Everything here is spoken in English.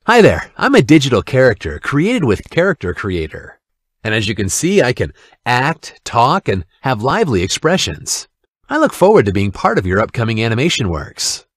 Hi there, I'm a digital character created with Character Creator. And as you can see, I can act, talk, and have lively expressions. I look forward to being part of your upcoming animation works.